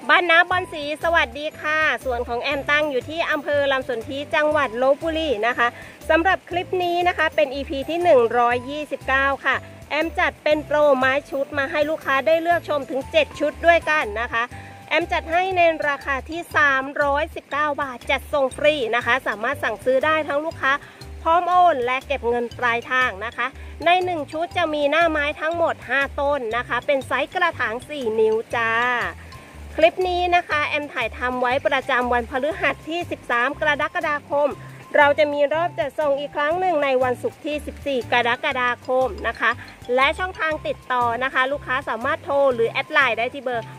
บ้านน้ำบอนสีสวัสดีค่ะส่วนของแอมตั้งอยู่ที่อำเภอลำสนธิจังหวัดลพบุรีนะคะสำหรับคลิปนี้นะคะเป็น EP ที่129ค่ะแอมจัดเป็นโปรไม้ชุดมาให้ลูกค้าได้เลือกชมถึง7ชุดด้วยกันนะคะแอมจัดให้ในราคาที่319 บาทจัดส่งฟรีนะคะสามารถสั่งซื้อได้ทั้งลูกค้าพร้อมโอนและเก็บเงินปลายทางนะคะใน1ชุดจะมีหน้าไม้ทั้งหมด5ต้นนะคะเป็นไซส์กระถาง4นิ้วจ้าคลิปนี้นะคะแอมถ่ายทำไว้ประจำวันพฤหัสที่13กรกฎาคมเราจะมีรอบจัดส่งอีกครั้งหนึ่งในวันศุกร์ที่14กรกฎาคมนะคะและช่องทางติดต่อนะคะลูกค้าสามารถโทรหรือแอดไลน์ได้ที่เบอร์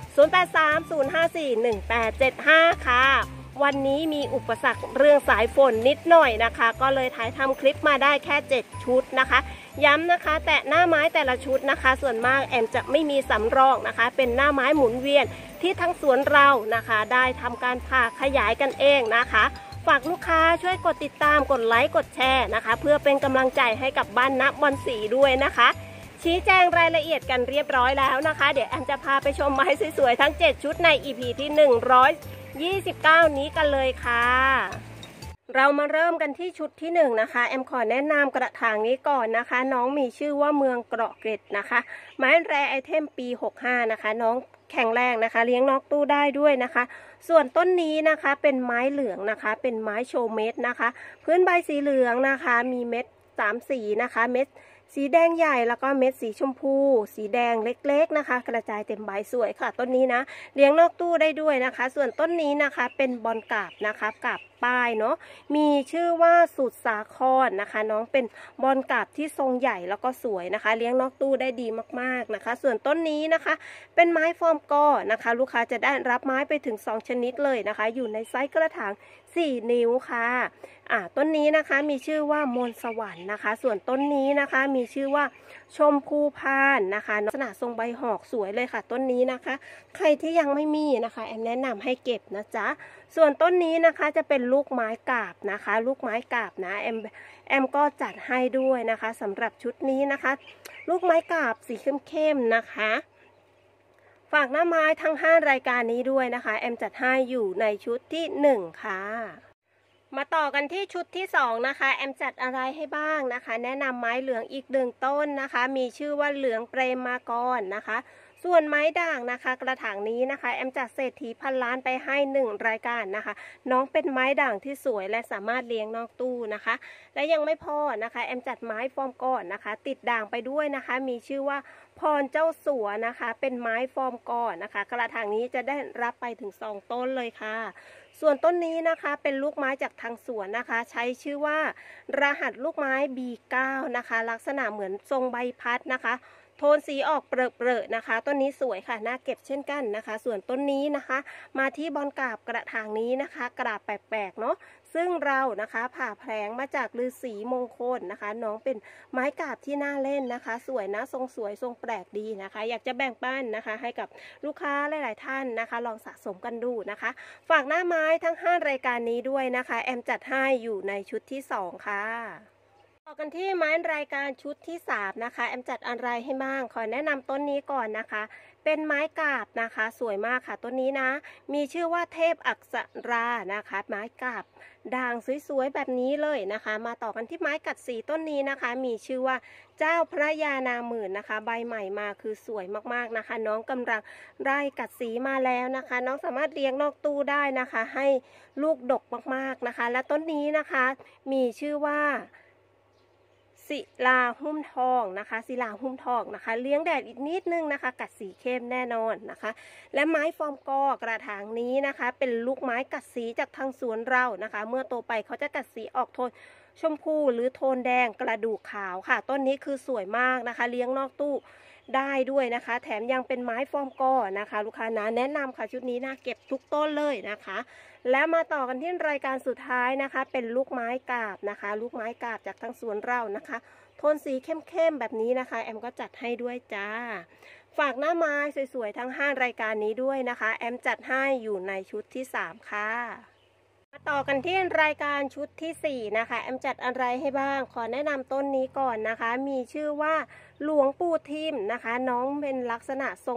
0830541875ค่ะวันนี้มีอุปสรรคเรื่องสายฝนนิดหน่อยนะคะก็เลยถ่ายทำคลิปมาได้แค่7ชุดนะคะย้ำนะคะแต่หน้าไม้แต่ละชุดนะคะส่วนมากแอมจะไม่มีสำรองนะคะเป็นหน้าไม้หมุนเวียนที่ทั้งสวนเรานะคะได้ทำการผ่าขยายกันเองนะคะฝากลูกค้าช่วยกดติดตามกดไลค์กดแชร์นะคะเพื่อเป็นกำลังใจให้กับบ้านณบอนสีด้วยนะคะชี้แจงรายละเอียดกันเรียบร้อยแล้วนะคะเดี๋ยวแอมจะพาไปชมไม้สวยๆทั้ง7ชุดใน EP ที่129นี้กันเลยค่ะเรามาเริ่มกันที่ชุดที่1นะคะแอมขอแนะนำกระถางนี้ก่อนนะคะน้องมีชื่อว่าเมืองเกราะเกร็ดนะคะไม้แรไอเทมปี65นะคะน้องแข็งแรงนะคะเลี้ยงนอกตู้ได้ด้วยนะคะส่วนต้นนี้นะคะเป็นไม้เหลืองนะคะเป็นไม้โชว์เม็ดนะคะพื้นใบสีเหลืองนะคะมีเม็ด3สีนะคะเม็ดสีแดงใหญ่แล้วก็เม็ดสีชมพูสีแดงเล็กๆนะคะกระจายเต็มใบสวยค่ะต้นนี้นะเลี้ยงนอกตู้ได้ด้วยนะคะส่วนต้นนี้นะคะเป็นบอนกาบนะคะกาบป้ายเนาะมีชื่อว่าสุดสาครนะคะน้องเป็นบอนกาบที่ทรงใหญ่แล้วก็สวยนะคะเลี้ยงนอกตู้ได้ดีมากๆนะคะส่วนต้นนี้นะคะเป็นไม้ฟอร์มกอนะคะลูกค้าจะได้รับไม้ไปถึง2ชนิดเลยนะคะอยู่ในไซส์กระถาง4นิ้วค่ะต้นนี้นะคะมีชื่อว่ามนสวรรค์นะคะส่วนต้นนี้นะคะมีชื่อว่าชมพูพานนะคะลักษณะทรงใบหอกสวยเลยค่ะต้นนี้นะคะใครที่ยังไม่มีนะคะแอมแนะนำให้เก็บนะจ๊ะส่วนต้นนี้นะคะจะเป็นลูกไม้กาบนะคะลูกไม้กาบนะแอมก็จัดให้ด้วยนะคะสำหรับชุดนี้นะคะลูกไม้กาบสีเข้มๆนะคะฝากหน้าไม้ทั้ง5รายการนี้ด้วยนะคะแอมจัดให้อยู่ในชุดที่1ค่ะมาต่อกันที่ชุดที่2นะคะแอมจัดอะไรให้บ้างนะคะแนะนำไม้เหลืองอีก1ต้นนะคะมีชื่อว่าเหลืองเปรมมากรนะคะส่วนไม้ด่างนะคะกระถางนี้นะคะแอมจัดเศรษฐีพันล้านไปให้1รายการนะคะน้องเป็นไม้ด่างที่สวยและสามารถเลี้ยงนอกตู้นะคะและยังไม่พอนะคะแอมจัดไม้ฟอร์มก่อนนะคะติดด่างไปด้วยนะคะมีชื่อว่าพรเจ้าสัวนะคะเป็นไม้ฟอร์มก่อนนะคะกระถางนี้จะได้รับไปถึง2ต้นเลยค่ะส่วนต้นนี้นะคะเป็นลูกไม้จากทางสวนนะคะใช้ชื่อว่ารหัสลูกไม้ B9 นะคะลักษณะเหมือนทรงใบพัดนะคะโทนสีออกเปรอะๆนะคะต้นนี้สวยค่ะน่าเก็บเช่นกันนะคะส่วนต้นนี้นะคะมาที่บอนกาบกระถางนี้นะคะกราบแปลกๆเนาะซึ่งเรานะคะผ่าแผลงมาจากฤาษีมงคลนะคะน้องเป็นไม้กาบที่น่าเล่นนะคะสวยนะทรงสวยทรงแปลกดีนะคะอยากจะแบ่งปันนะคะให้กับลูกค้าหลายๆท่านนะคะลองสะสมกันดูนะคะฝากหน้าไม้ทั้ง5รายการนี้ด้วยนะคะแอมจัดให้อยู่ในชุดที่2ค่ะต่อกันที่ไม้รายการชุดที่3นะคะแอมจัดอะไรให้บ้างขอแนะนำต้นนี้ก่อนนะคะเป็นไม้กาบนะคะสวยมากค่ะต้นนี้นะมีชื่อว่าเทพอักษรานะคะไม้กาบด่างสวยๆแบบนี้เลยนะคะมาต่อกันที่ไม้กัดสีต้นนี้นะคะมีชื่อว่าเจ้าพระยานาหมื่นนะคะใบใหม่มาคือสวยมากๆนะคะน้องกำลังไล่กัดสีมาแล้วนะคะน้องสามารถเลี้ยงนอกตู้ได้นะคะให้ลูกดกมากๆนะคะและต้นนี้นะคะมีชื่อว่าศิลาหุ้มทองนะคะศิลาหุ้มทองนะคะเลี้ยงแดดอีกนิดนึงนะคะกัดสีเข้มแน่นอนนะคะและไม้ฟอร์มกอกระถางนี้นะคะเป็นลูกไม้กัดสีจากทางสวนเรานะคะเมื่อโตไปเขาจะกัดสีออกโทนชมพูหรือโทนแดงกระดูกขาวค่ะต้นนี้คือสวยมากนะคะเลี้ยงนอกตู้ได้ด้วยนะคะแถมยังเป็นไม้ฟอร์มกอนะคะลูกค้านะแนะนำค่ะชุดนี้นะเก็บทุกต้นเลยนะคะแล้วมาต่อกันที่รายการสุดท้ายนะคะเป็นลูกไม้กาบนะคะลูกไม้กาบจากทางสวนเรานะคะโทนสีเข้มๆแบบนี้นะคะแอมก็จัดให้ด้วยจ้าฝากหน้าไม้สวยๆทั้ง5รายการนี้ด้วยนะคะแอมจัดให้อยู่ในชุดที่3ค่ะมาต่อกันที่รายการชุดที่4นะคะแอมจัดอะไรให้บ้างขอแนะนำต้นนี้ก่อนนะคะมีชื่อว่าหลวงปู่ทิมนะคะน้องเป็นลักษณะทรง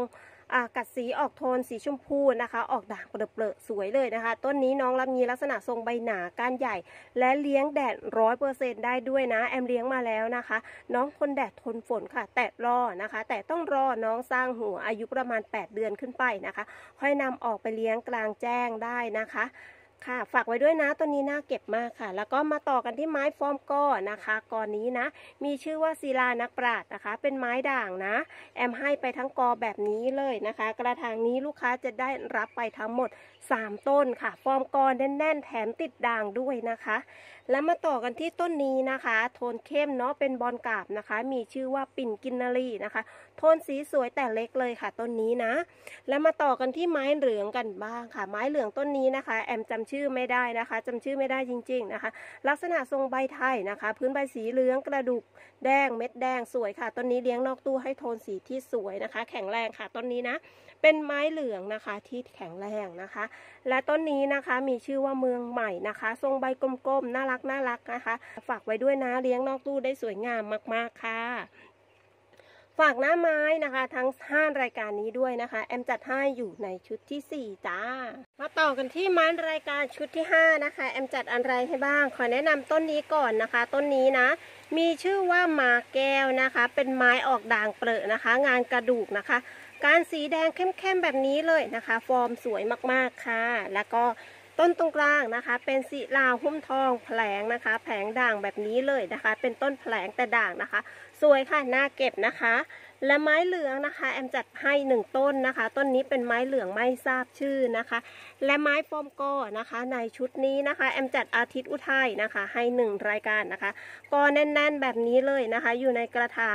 กัดสีออกโทนสีชมพูนะคะออกด่างเปรอะๆสวยเลยนะคะต้นนี้น้องมีลักษณะทรงใบหนาก้านใหญ่และเลี้ยงแดด100%ได้ด้วยนะแอมเลี้ยงมาแล้วนะคะน้องทนแดดทนฝนค่ะแต่รอนะคะแต่ต้องรอน้องสร้างหัวอายุประมาณ8 เดือนขึ้นไปนะคะค่อยนำออกไปเลี้ยงกลางแจ้งได้นะคะค่ะฝากไว้ด้วยนะต้นนี้น่าเก็บมากค่ะแล้วก็มาต่อกันที่ไม้ฟอร์มก้อนะคะกอนี้นะมีชื่อว่าศิลานักปราชญ์นะคะเป็นไม้ด่างนะแอมให้ไปทั้งกอแบบนี้เลยนะคะกระถางนี้ลูกค้าจะได้รับไปทั้งหมด3 ต้นค่ะฟอร์มกอแน่นๆแถมติดด่างด้วยนะคะแล้วมาต่อกันที่ต้นนี้นะคะโทนเข้มเนาะเป็นบอลกราบนะคะมีชื่อว่าปิ่นกินนารีนะคะโทนสีสวยแต่เล็กเลยค่ะต้นนี้นะแล้วมาต่อกันที่ไม้เหลืองกันบ้างค่ะไม้เหลืองต้นนี้นะคะแอมจำชื่อไม่ได้นะคะจำชื่อไม่ได้จริงๆนะคะลักษณะทรงใบไทยนะคะพื้นใบสีเหลืองกระดูกแดงเม็ดแดงสวยค่ะต้นนี้เลี้ยงนอกตู้ให้โทนสีที่สวยนะคะแข็งแรงค่ะต้นนี้นะเป็นไม้เหลืองนะคะที่แข็งแรงนะคะและต้นนี้นะคะมีชื่อว่าเมืองใหม่นะคะทรงใบกลมๆน่ารักนะคะฝากไว้ด้วยนะเลี้ยงนอกตู้ได้สวยงามมากๆค่ะฝากหน้าไม้นะคะทั้ง5 รายการนี้ด้วยนะคะแอมจัดให้อยู่ในชุดที่4จ้ามาต่อกันที่ไม้รายการชุดที่5นะคะแอมจัดอะไรให้บ้างขอแนะนำต้นนี้ก่อนนะคะต้นนี้นะมีชื่อว่ามาแก้วนะคะเป็นไม้ออกด่างเปรอะนะคะงานกระดูกนะคะการสีแดงเข้มๆแบบนี้เลยนะคะฟอร์มสวยมากๆค่ะแล้วก็ต้นตรงกลางนะคะเป็นศิลาหุ้มทองแผลงนะคะแผงด่างแบบนี้เลยนะคะเป็นต้นแผลงแต่ด่างนะคะสวยค่ะน่าเก็บนะคะและไม้เหลืองนะคะแอมจัดให้1 ต้นนะคะต้นนี้เป็นไม้เหลืองไม่ทราบชื่อนะคะและไม้ฟอร์มก้อนะคะในชุดนี้นะคะแอมจัดอาทิตย์อุทัยนะคะให้1 รายการนะคะก้อแน่นๆแบบนี้เลยนะคะอยู่ในกระถาง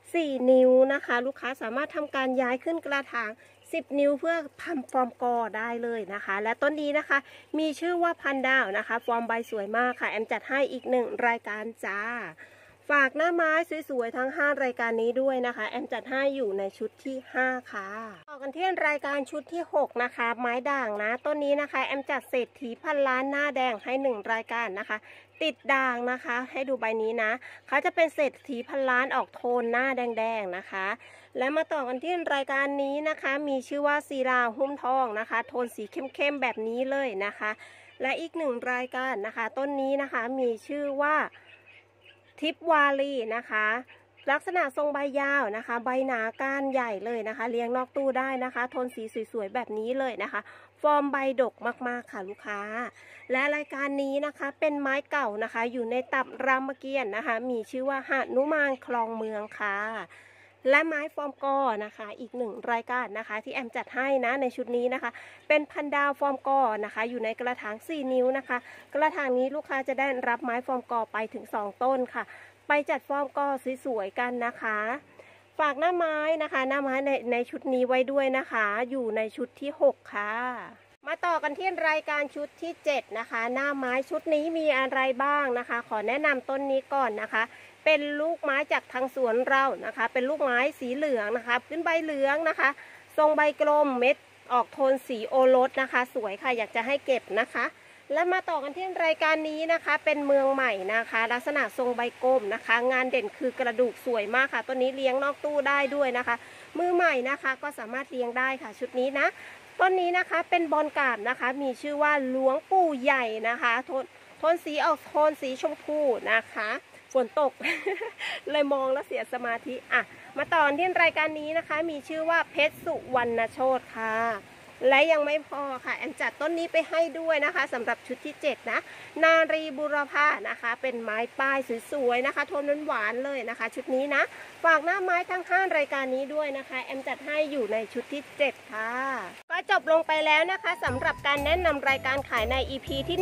4 นิ้วนะคะลูกค้าสามารถทำการย้ายขึ้นกระถาง10 นิ้วเพื่อทำฟอร์มกอได้เลยนะคะและต้นนี้นะคะมีชื่อว่าพันดาวนะคะฟอร์มใบสวยมากค่ะแอมจัดให้อีก1 รายการจ้าฝากหน้าไม้สวยๆทั้ง5 รายการนี้ด้วยนะคะแอมจัดให้อยู่ในชุดที่5ค่ะต่อกันที่รายการชุดที่6นะคะไม้ด่างนะต้นนี้นะคะแอมจัดเศรษฐีพันล้านหน้าแดงให้1 รายการนะคะติดด่างนะคะให้ดูใบนี้นะเขาจะเป็นเศรษฐีพันล้านออกโทนหน้าแดงๆนะคะและมาต่อกันที่รายการนี้นะคะมีชื่อว่าศิลาหุ้มทองนะคะโทนสีเข้มๆแบบนี้เลยนะคะและอีก1 รายการนะคะต้นนี้นะคะมีชื่อว่าทิพวาลีนะคะลักษณะทรงใบยาวนะคะใบหนาก้านใหญ่เลยนะคะเลี้ยงนอกตู้ได้นะคะโทนสีสวยๆแบบนี้เลยนะคะฟอร์มใบดกมากๆค่ะลูกค้าและรายการนี้นะคะเป็นไม้เก่านะคะอยู่ในตับรามเกียรติ์นะคะมีชื่อว่าหนุมานคลองเมืองค่ะและไม้ฟอร์มกอนะคะอีก1 รายการนะคะที่แอมจัดให้นะในชุดนี้นะคะเป็นพันดาวฟอร์มกอนะคะอยู่ในกระถาง4 นิ้วนะคะกระถางนี้ลูกค้าจะได้รับไม้ฟอร์มกอไปถึง2 ต้นค่ะไปจัดฟอร์มกอสวยๆกันนะคะฝากหน้าไม้นะคะหน้าไม้ในชุดนี้ไว้ด้วยนะคะอยู่ในชุดที่6ค่ะมาต่อกันที่รายการชุดที่7นะคะหน้าไม้ชุดนี้มีอะไรบ้างนะคะขอแนะนำต้นนี้ก่อนนะคะเป็นลูกไม้จากทางสวนเรานะคะเป็นลูกไม้สีเหลืองนะคะพื้นใบเหลืองนะคะทรงใบกลมเม็ดออกโทนสีโอรสนะคะสวยค่ะอยากจะให้เก็บนะคะและมาต่อกันที่รายการนี้นะคะเป็นเมืองใหม่นะคะลักษณะทรงใบกลมนะคะงานเด่นคือกระดูกสวยมากค่ะต้นนี้เลี้ยงนอกตู้ได้ด้วยนะคะมือใหม่นะคะก็สามารถเลี้ยงได้ค่ะชุดนี้นะต้นนี้นะคะเป็นบอลกราบนะคะมีชื่อว่าหลวงปู่ใหญ่นะคะโทนสีออกโทนสีชมพูนะคะฝนตก เลยมองแล้วเสียสมาธิอ่ะมาต่อที่รายการนี้นะคะมีชื่อว่าเพชรสุวรรณโชติค่ะและยังไม่พอค่ะแอมจัดต้นนี้ไปให้ด้วยนะคะสำหรับชุดที่7นะนารีบุรพานะคะเป็นไม้ป้ายสวยๆนะคะโทนหวานๆเลยนะคะชุดนี้นะฝากหน้าไม้ทั้ง5 รายการนี้ด้วยนะคะแอมจัดให้อยู่ในชุดที่7ค่ะก็จบลงไปแล้วนะคะสำหรับการแนะนำรายการขายใน EP ที่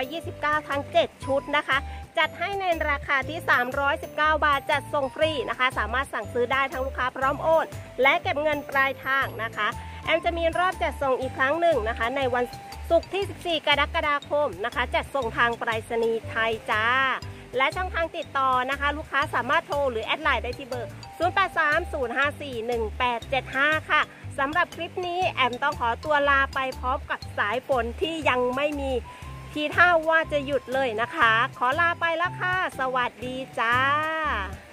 129ทั้ง7ชุดนะคะจัดให้ในราคาที่319 บาทจัดส่งฟรีนะคะสามารถสั่งซื้อได้ทั้งลูกค้าพร้อมโอนและเก็บเงินปลายทางนะคะแอมจะมีรอบจัดส่งอีกครั้งหนึ่งนะคะในวันศุกร์ที่14 กรกฎาคมนะคะจัดส่งทางไปรษณีย์ไทยจ้าและช่องทางติดต่อนะคะลูกค้าสามารถโทรหรือแอดไลน์ได้ที่เบอร์0830541875ค่ะสำหรับคลิปนี้แอมต้องขอตัวลาไปพร้อมกับสายฝนที่ยังไม่มีทีท่าว่าจะหยุดเลยนะคะขอลาไปแล้วค่ะสวัสดีจ้า